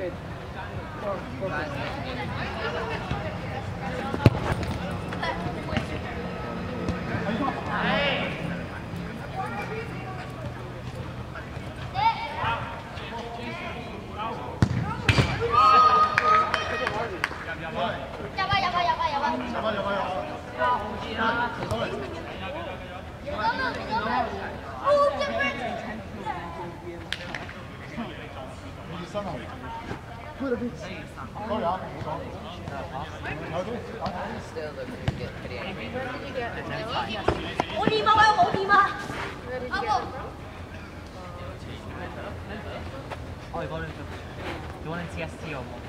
good. Still look pretty angry. Where did you get it? Oh, 이거를 좀. You want a TST or more?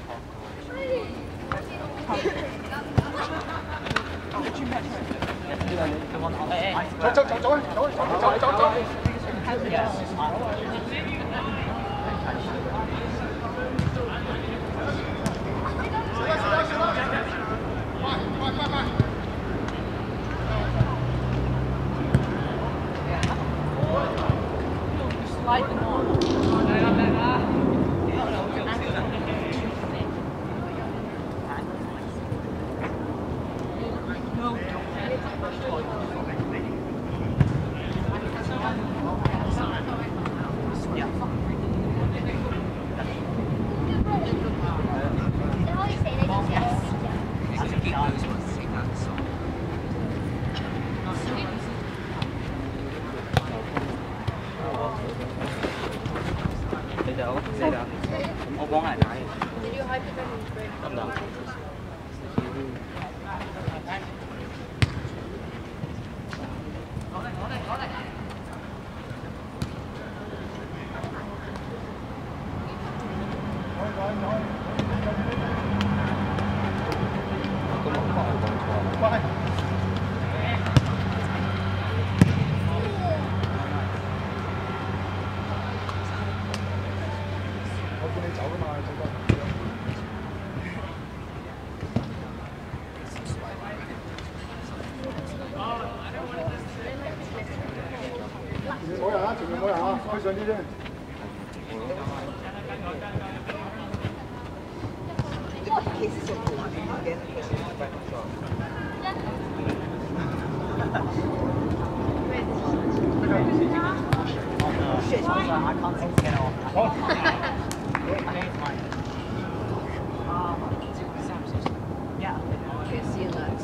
The one on the ice. Slide them on. Did you hype it when you break? I can't seem to get it off. I think it's mine. Yeah. Can't see that.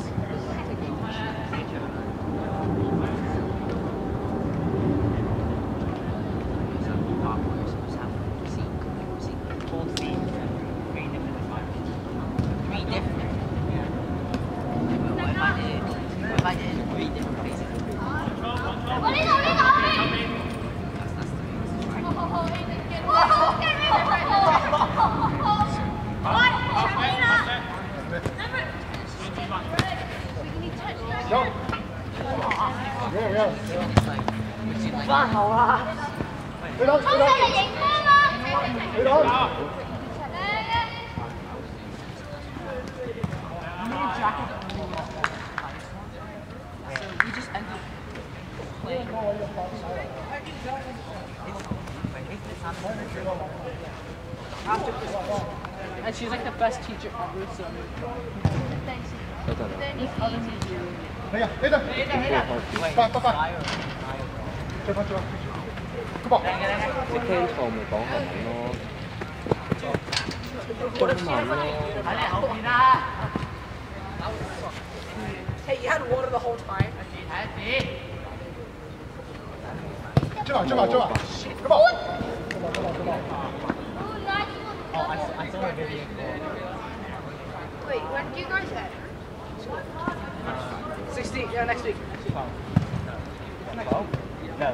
And she's like the best teacher ever, so. Hey, you had water the whole time? I saw a video. Wait, when do you guys head? 16, yeah, next week. 12? No.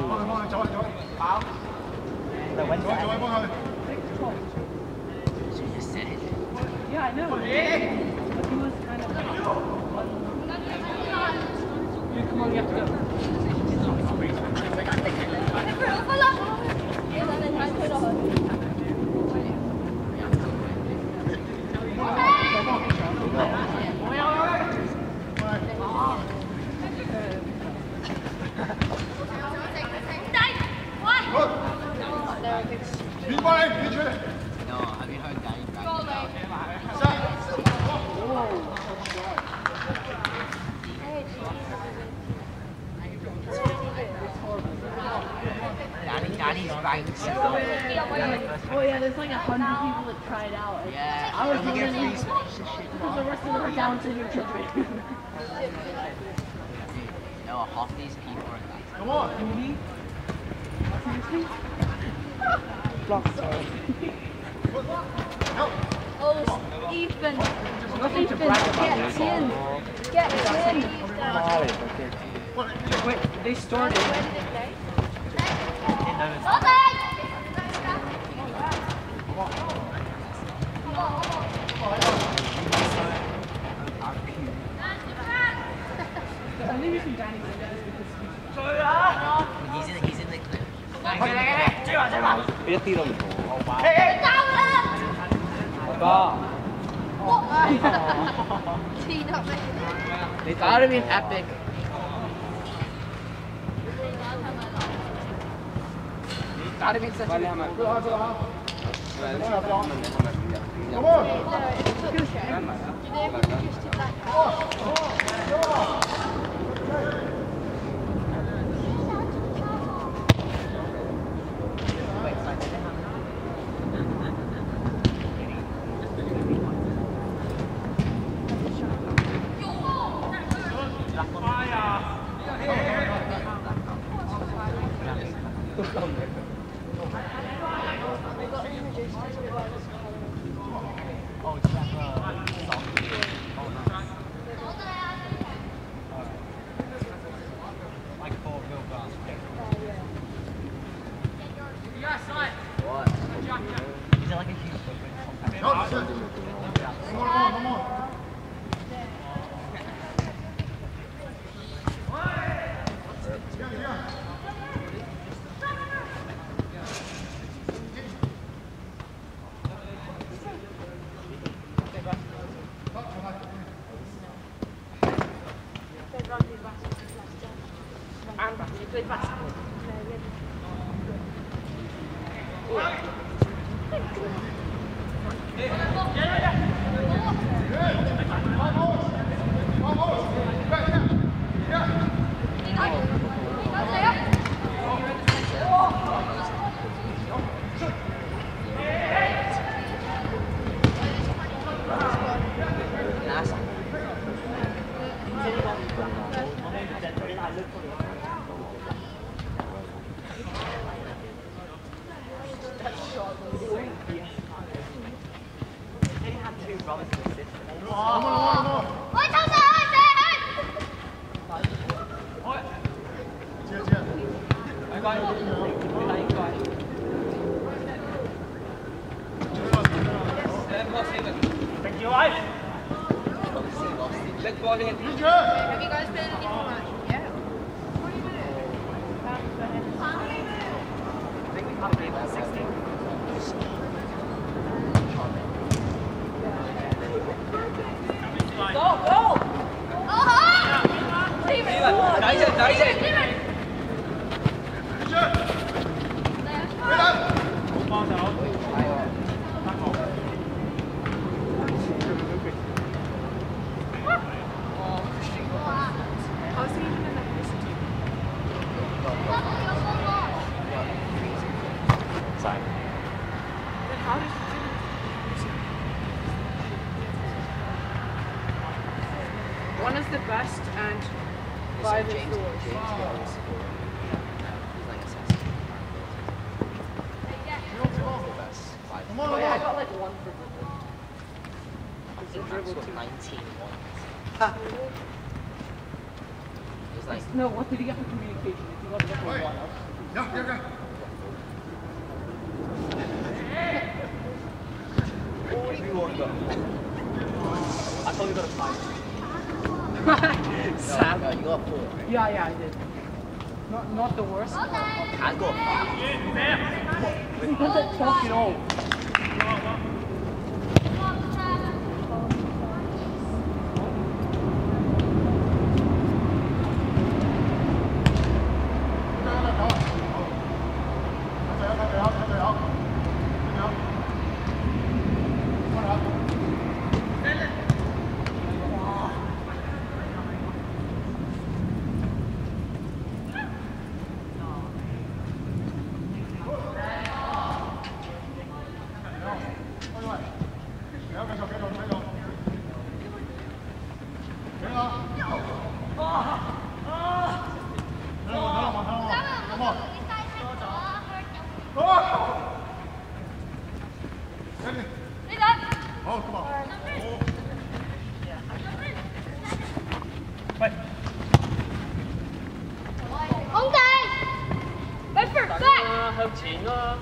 No, Wednesday. She just said it. Yeah, I know. But he was kind of. You come on, you have to go. No, have you heard? Oh yeah, there's like 100 people that tried out. Yeah. I was And we get wondering free sponsorship. because the rest of them are Down syndrome children. No, half these people are that. Come on, Ruby. Seriously? Oh, Ethan. Nothing to brag about. Get in. Wait, they started. Where did they play? I think we can Danny because He's in the clip. Biết thi đồng hồ. Team up, mate. That would have been epic. That would have been such a good one. What? Is it like a huge Have you guys been in any match? Yeah. I think we have a game at 16. one is the best and five is the worst. Oh yeah, I got like one for dribble. Got 19 ones. It was like No, what did he get for communication? If you got to one up. I thought you got a 5. Sam. no, you got 4. Yeah, I did. Not the worst. I got 5. He doesn't talk at all. 向前啊！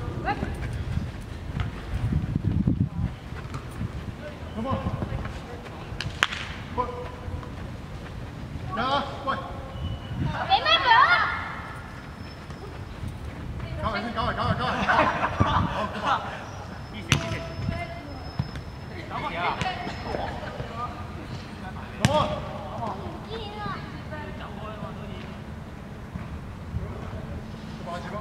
前锋。